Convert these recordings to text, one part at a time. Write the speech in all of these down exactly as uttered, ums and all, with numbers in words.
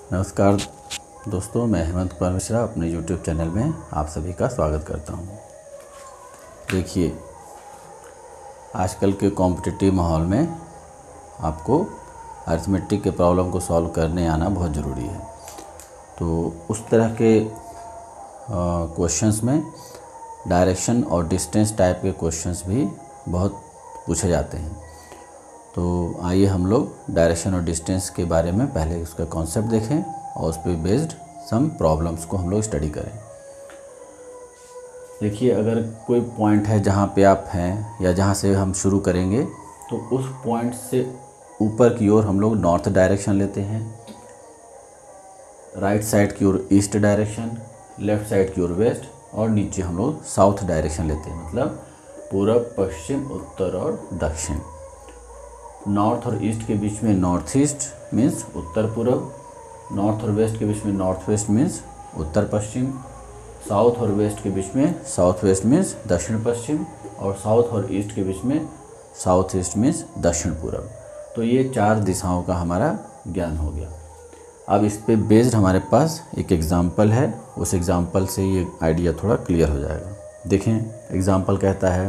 नमस्कार दोस्तों, मैं हेमंत कुमार मिश्रा अपने यूट्यूब चैनल में आप सभी का स्वागत करता हूं। देखिए, आजकल के कॉम्पिटिटिव माहौल में आपको अरिथमेटिक के प्रॉब्लम को सॉल्व करने आना बहुत ज़रूरी है। तो उस तरह के क्वेश्चंस में डायरेक्शन और डिस्टेंस टाइप के क्वेश्चंस भी बहुत पूछे जाते हैं। तो आइए हम लोग डायरेक्शन और डिस्टेंस के बारे में पहले उसका कॉन्सेप्ट देखें और उस पर बेस्ड सम प्रॉब्लम्स को हम लोग स्टडी करें। देखिए, अगर कोई पॉइंट है जहाँ पे आप हैं या जहाँ से हम शुरू करेंगे, तो उस पॉइंट से ऊपर की ओर हम लोग नॉर्थ डायरेक्शन लेते हैं, राइट साइड की ओर ईस्ट डायरेक्शन, लेफ़्ट साइड की ओर वेस्ट, और नीचे हम लोग साउथ डायरेक्शन लेते हैं, मतलब पूरब, पश्चिम, उत्तर और दक्षिण। नॉर्थ और ईस्ट के बीच में नॉर्थ ईस्ट मीन्स उत्तर पूर्व, नॉर्थ और वेस्ट के बीच में नॉर्थ वेस्ट मीन्स उत्तर पश्चिम, साउथ और वेस्ट के बीच में साउथ वेस्ट मीन्स दक्षिण पश्चिम, और साउथ और ईस्ट के बीच में साउथ ईस्ट मीन्स दक्षिण पूर्व। तो ये चार दिशाओं का हमारा ज्ञान हो गया। अब इस पे बेस्ड हमारे पास एक एग्ज़ाम्पल है, उस एग्ज़ाम्पल से ये आइडिया थोड़ा क्लियर हो जाएगा। देखें, एग्ज़ाम्पल कहता है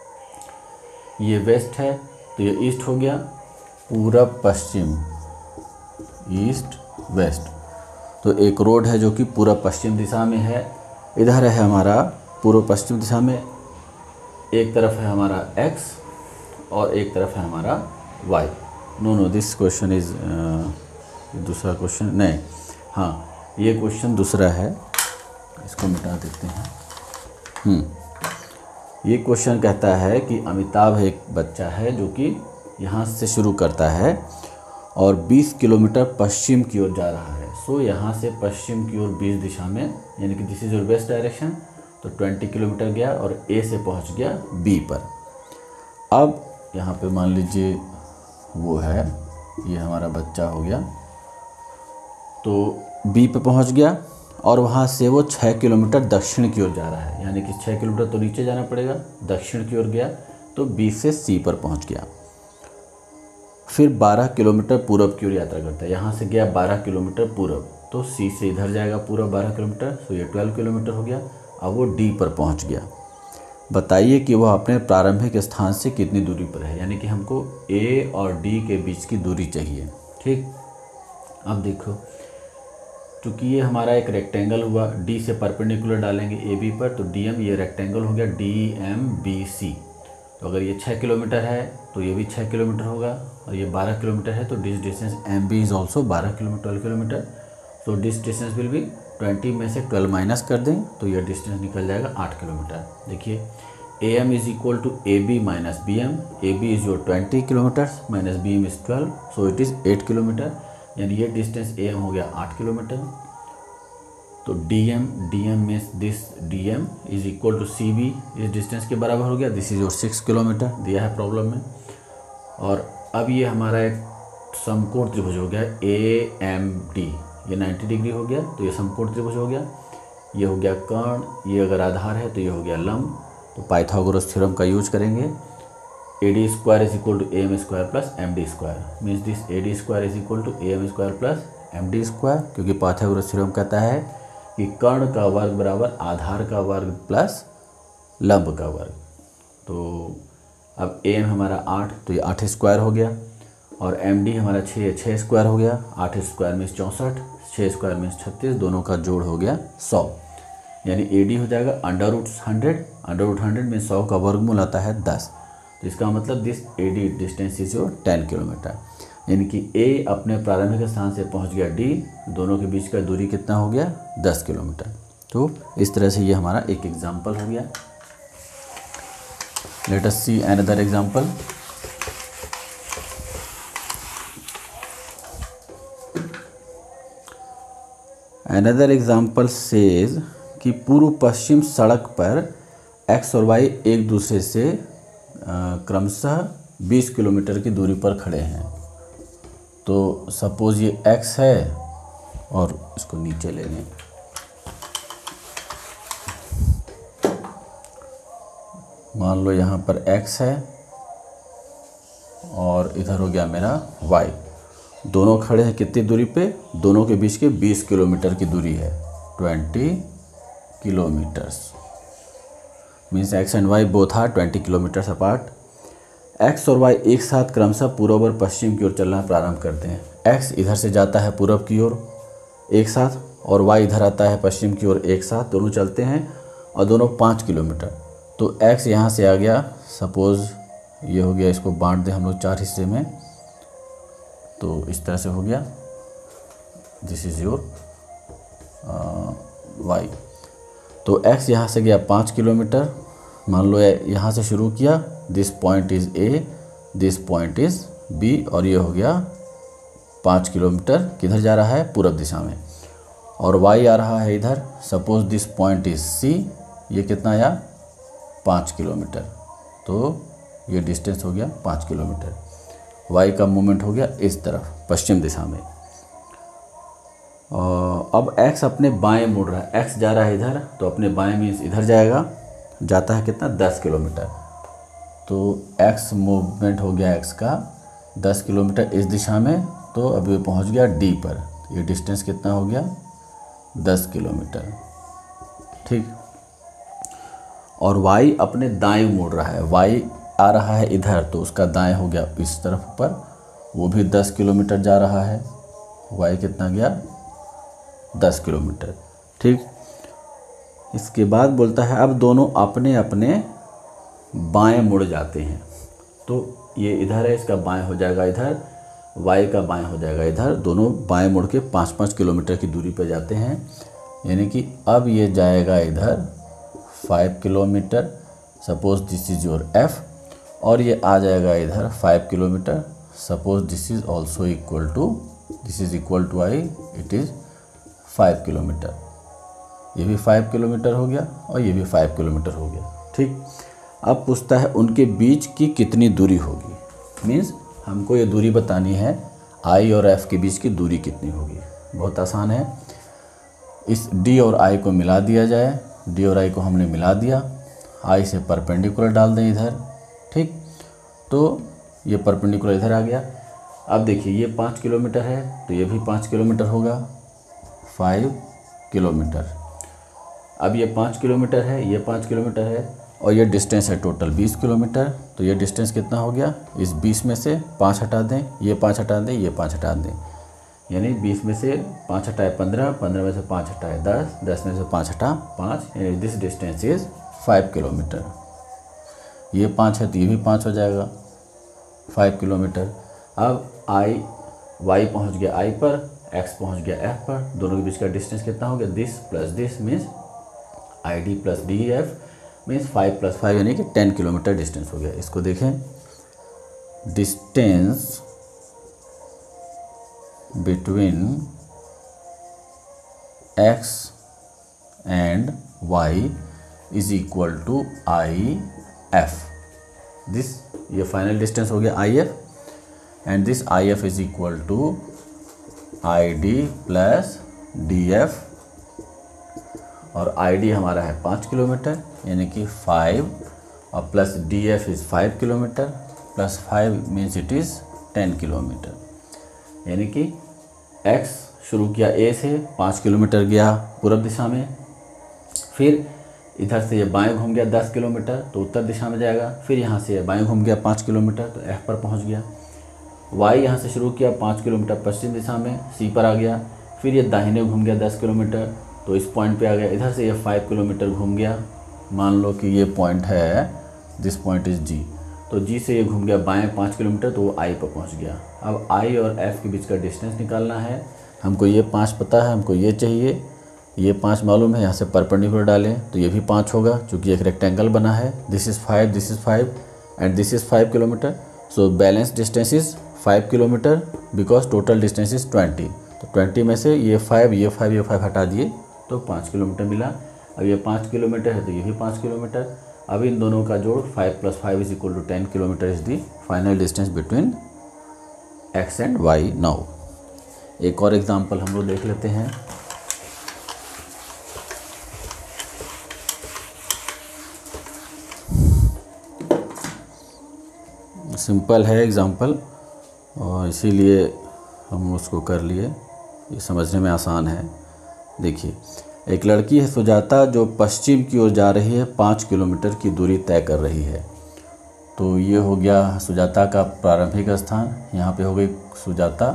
ये वेस्ट है तो ये ईस्ट हो गया, पूरब पश्चिम, ईस्ट वेस्ट। तो एक रोड है जो कि पूरब पश्चिम दिशा में है, इधर है हमारा पूर्व पश्चिम दिशा में, एक तरफ है हमारा एक्स और एक तरफ है हमारा y. No no this question is दूसरा क्वेश्चन नहीं, हाँ ये क्वेश्चन दूसरा है, इसको मिटा देते हैं। हम्म ये क्वेश्चन कहता है कि अमिताभ एक बच्चा है जो कि यहाँ से शुरू करता है और बीस किलोमीटर पश्चिम की ओर जा रहा है। सो यहाँ से पश्चिम की ओर बीस दिशा में, यानी कि this is your west direction, तो बीस किलोमीटर गया और ए से पहुँच गया बी पर। अब यहाँ पे मान लीजिए वो है, ये हमारा बच्चा हो गया, तो बी पे पहुँच गया और वहाँ से वो छः किलोमीटर दक्षिण की ओर जा रहा है, यानी कि छः किलोमीटर तो नीचे जाना पड़ेगा, दक्षिण की ओर गया तो बी से सी पर पहुँच गया। फिर बारह किलोमीटर पूरब की ओर यात्रा करता है, यहाँ से गया बारह किलोमीटर पूरब, तो सी से इधर जाएगा पूरब बारह किलोमीटर, तो ये बारह किलोमीटर हो गया। अब वो डी पर पहुँच गया। बताइए कि वह अपने प्रारंभिक स्थान से कितनी दूरी पर है, यानी कि हमको ए और डी के बीच की दूरी चाहिए। ठीक, अब देखो, क्योंकि ये हमारा एक रेक्टेंगल हुआ, डी से परपेंडिकुलर डालेंगे ए बी पर, तो डी एम ये रेक्टेंगल हो गया डी एम बी सी। तो अगर ये छः किलोमीटर है तो ये भी छः किलोमीटर होगा, और ये बारह किलोमीटर है तो this distance M B is also बारह किलोमीटर ट्वेल्व किलोमीटर। तो this distance will be twenty में से ट्वेल्व माइनस कर दें तो ये डिस्टेंस निकल जाएगा आठ किलोमीटर। देखिए, A M is equal to A B minus B M, A B is your twenty kilometre minus B M is twelve, so it is eight kilometre, यानी ये डिस्टेंस ए एम हो गया आठ kilometre. तो D M D M means this D M is equal to C B, इस distance के बराबर हो गया, this is your six kilometre दिया है प्रॉब्लम में। और अब ये हमारा एक समकोण त्रिभुज हो गया ए एम डी, ये नब्बे डिग्री हो गया, तो ये समकोण त्रिभुज हो गया। ये हो गया कर्ण, ये अगर आधार है तो ये हो गया लंब। तो पाइथागोरस थ्योरम का यूज करेंगे, A D square is equal to A M square plus M D square, means this A D square is equal to A M square plus M D square, क्योंकि Pythagoras theorem कहता है कि कर्ण का वर्ग बराबर आधार का वर्ग प्लस लंब का वर्ग। तो अब ए एम हमारा आठ, तो ये आठ स्क्वायर हो गया, और एम डी हमारा छः, छः स्क्वायर हो गया, आठ स्क्वायर मीन्स चौंसठ, छः स्क्वायर मीन्स छत्तीस, दोनों का जोड़ हो गया सौ, यानी ए डी हो जाएगा under root hundred, under root hundred में सौ का वर्गमूल आता है दस, तो इसका मतलब this A D distance is your ten kilometer, यानी कि ए अपने प्रारंभिक स्थान से पहुंच गया डी, दोनों के बीच का दूरी कितना हो गया दस किलोमीटर। तो इस तरह से ये हमारा एक एग्जाम्पल हो गया। Let us see another example. Another example says कि पूर्व पश्चिम सड़क पर एक्स और वाई एक दूसरे से क्रमशः बीस किलोमीटर की दूरी पर खड़े हैं। तो सपोज ये x है और इसको नीचे ले लें, मान लो यहाँ पर x है और इधर हो गया मेरा y, दोनों खड़े हैं कितनी दूरी पे, दोनों के बीच के बीस किलोमीटर की दूरी है, twenty kilometers, means X and Y both are twenty kilometers apart. X और वाई एक साथ क्रमशः पूर्व और पश्चिम की ओर चलना प्रारंभ करते हैं। एक्स इधर से जाता है पूर्व की ओर एक साथ, और वाई इधर आता है पश्चिम की ओर एक साथ, दोनों चलते हैं और दोनों पाँच किलोमीटर। तो एक्स यहाँ से आ गया, सपोज़ ये हो गया, इसको बांट दें हम लोग चार हिस्से में, तो इस तरह से हो गया, दिस इज़ योर वाई। तो एक्स यहाँ से गया पाँच किलोमीटर, मान लो यहाँ से शुरू किया, this point is A, this point is B, और ये हो गया पाँच किलोमीटर, किधर जा रहा है, पूर्व दिशा में। और वाई आ रहा है इधर, suppose this point is C, ये कितना आया, पाँच किलोमीटर, तो ये डिस्टेंस हो गया पाँच किलोमीटर। वाई का मूवमेंट हो गया इस तरफ पश्चिम दिशा में। और अब एक्स अपने बाएं मुड़ रहा है, एक्स जा रहा है इधर, तो अपने बाएं मीन्स इधर जाएगा, जाता है कितना, दस किलोमीटर। तो एक्स मूवमेंट हो गया एक्स का दस किलोमीटर इस दिशा में, तो अभी वो पहुंच गया डी पर। ये डिस्टेंस कितना हो गया, दस किलोमीटर, ठीक। और वाई अपने दाएं मुड़ रहा है, वाई आ रहा है इधर, तो उसका दाएं हो गया इस तरफ पर, वो भी दस किलोमीटर जा रहा है। वाई कितना गया, दस किलोमीटर, ठीक। इसके बाद बोलता है अब दोनों अपने अपने बाएं मुड़ जाते हैं। तो ये इधर है, इसका बाएं हो जाएगा इधर, वाई का बाएं हो जाएगा इधर, दोनों बाएं मुड़ के पाँच पाँच किलोमीटर की दूरी पर जाते हैं। यानी कि अब ये जाएगा इधर five kilometer, suppose this is your F, और ये आ जाएगा इधर five kilometer, suppose this is also equal to, this is equal to I, it is five kilometer. ये भी फाइव किलोमीटर हो गया और ये भी फाइव किलोमीटर हो गया, ठीक। अब पूछता है उनके बीच की कितनी दूरी होगी, मीन्स हमको ये दूरी बतानी है, आई और एफ के बीच की दूरी कितनी होगी। बहुत आसान है, इस डी और आई को मिला दिया जाए, डी और आई को हमने मिला दिया, आई से परपेंडिकुलर डाल दें इधर, ठीक। तो ये परपेंडिकुलर इधर आ गया। अब देखिए ये पाँच किलोमीटर है, तो ये भी पाँच किलोमीटर होगा, फाइव किलोमीटर। अब ये पाँच किलोमीटर है, ये पाँच किलोमीटर है, और ये डिस्टेंस है टोटल बीस किलोमीटर। तो ये डिस्टेंस कितना हो गया, इस बीस में से पाँच हटा दें, ये पाँच हटा दें, ये पाँच हटा दें, यानी बीस में से पाँच हटाए पंद्रह, पंद्रह में से पाँच हटाए दस, दस में से पाँच हटा पाँच, यानी this distance is five kilometer. ये पाँच है तो ये भी पाँच हो जाएगा, फाइव किलोमीटर। अब आई वाई पहुंच गया आई पर, एक्स पहुंच गया एफ पर, दोनों के बीच का डिस्टेंस कितना हो गया, this plus this means I D plus D F means five plus five, यानी कि टेन किलोमीटर डिस्टेंस हो गया। इसको देखें, distance between X and Y is equal to I F. This ये फाइनल डिस्टेंस हो गया I F, and this I F is equal to I D plus D F, और आई डी हमारा है पाँच किलोमीटर, यानी कि फाइव, और plus D F is five kilometer, plus five means it is ten kilometer. यानी कि x शुरू किया ए से, पाँच किलोमीटर गया पूर्व दिशा में, फिर इधर से ये बाएं घूम गया दस किलोमीटर, तो उत्तर दिशा में जाएगा, फिर यहाँ से ये बाएं घूम गया पाँच किलोमीटर, तो एफ पर पहुँच गया। वाई यहाँ से शुरू किया पाँच किलोमीटर पश्चिम दिशा में, सी पर आ गया, फिर ये दाहिने घूम गया दस किलोमीटर, तो इस पॉइंट पे आ गया। इधर से ये फाइव किलोमीटर घूम गया, मान लो कि ये पॉइंट है, दिस पॉइंट इज़ जी, तो जी से ये घूम गया बाएं पाँच किलोमीटर, तो वो आई पर पहुंच गया। अब आई और एफ के बीच का डिस्टेंस निकालना है, हमको ये पाँच पता है, हमको ये चाहिए, ये पाँच मालूम है, यहाँ से परपेंडिकुलर डालें तो ये भी पाँच होगा, क्योंकि एक रेक्टेंगल बना है, this is five, this is five and this is five kilometer, so balance distance is five kilometer because total distance is twenty. तो ट्वेंटी में से ये फाइव ये फाइव ये फाइव हटा दिए तो पाँच किलोमीटर मिला। अब ये पाँच किलोमीटर है तो ये भी पाँच किलोमीटर। अब इन दोनों का जोड़ five plus five is equal to ten kilometer is the final distance between X and Y. Now एक और एग्जांपल हम लोग देख लेते हैं। सिंपल है एग्जांपल और इसीलिए हम उसको कर लिए, ये समझने में आसान है। देखिए, एक लड़की है सुजाता जो पश्चिम की ओर जा रही है, पाँच किलोमीटर की दूरी तय कर रही है। तो ये हो गया सुजाता का प्रारंभिक स्थान। यहाँ पे हो गई सुजाता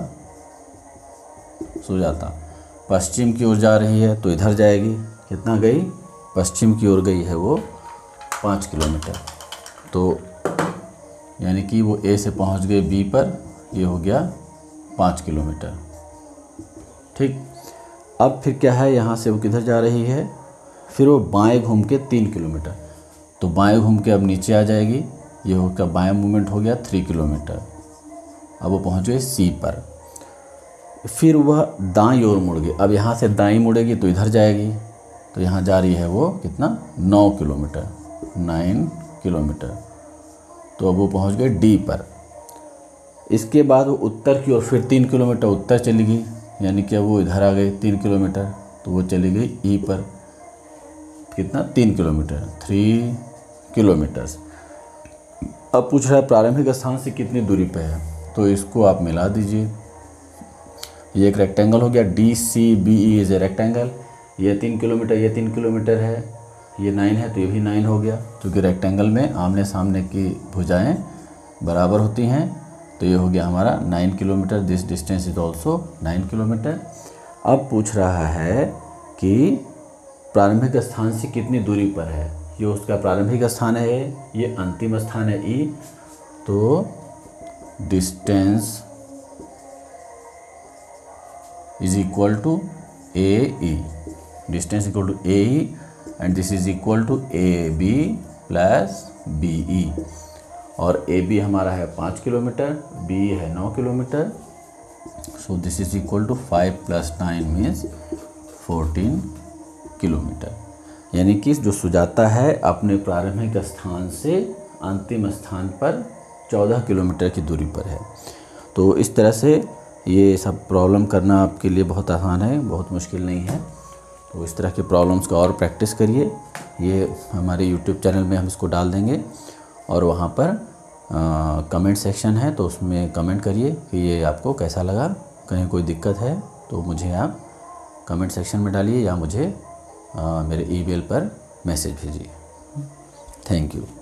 सुजाता पश्चिम की ओर जा रही है तो इधर जाएगी, कितना गई, पश्चिम की ओर गई है वो पाँच किलोमीटर। तो यानी कि वो ए से पहुंच गए बी पर, ये हो गया पाँच किलोमीटर। ठीक, अब फिर क्या है, यहाँ से वो किधर जा रही है, फिर वो बाएं घूम के तीन किलोमीटर, तो बाएं घूम के अब नीचे आ जाएगी, ये हो क्या बाएं मूवमेंट हो गया थ्री किलोमीटर। अब वो पहुँच गए सी पर, फिर वह दाईं ओर मुड़ गई। अब यहाँ से दाईं मुड़ेगी तो इधर जाएगी, तो यहाँ जा रही है वो कितना, नौ किलोमीटर, नाइन किलोमीटर। तो अब वो पहुँच गए डी पर। इसके बाद वो उत्तर की ओर फिर तीन किलोमीटर उत्तर चली गई, यानी कि अब वो इधर आ गए तीन किलोमीटर, तो वो चली गई ई पर, कितना, तीन किलोमीटर, थ्री किलोमीटर्स। अब पूछ रहा है प्रारंभिक स्थान से कितनी दूरी पे है, तो इसको आप मिला दीजिए। ये एक रेक्टेंगल हो गया, D C B E is a rectangle. ये तीन किलोमीटर, ये तीन किलोमीटर है, ये नाइन है, तो ये भी नाइन हो गया, क्योंकि रेक्टेंगल में आमने सामने की भुजाएं बराबर होती हैं। तो ये हो गया हमारा nine kilometer, this distance is also nine kilometer. अब पूछ रहा है कि प्रारंभिक स्थान से कितनी दूरी पर है, ये उसका प्रारंभिक स्थान है, ये अंतिम स्थान है ई, तो distance is equal to A E, distance equal to A E and this is equal to A B plus B E. और ए बी हमारा है पाँच किलोमीटर, बी है नौ किलोमीटर, so this is equal to five plus nine means fourteen kilometer. यानी कि जो सुजाता है अपने प्रारंभिक स्थान से अंतिम स्थान पर चौदह किलोमीटर की दूरी पर है। तो इस तरह से ये सब प्रॉब्लम करना आपके लिए बहुत आसान है, बहुत मुश्किल नहीं है। तो इस तरह के प्रॉब्लम्स का और प्रैक्टिस करिए। ये हमारे यूट्यूब चैनल में हम इसको डाल देंगे और वहाँ पर कमेंट सेक्शन है, तो उसमें कमेंट करिए कि ये आपको कैसा लगा। कहीं कोई दिक्कत है तो मुझे आप कमेंट सेक्शन में डालिए या मुझे आ, मेरे ईमेल पर मैसेज भेजिए। Thank you.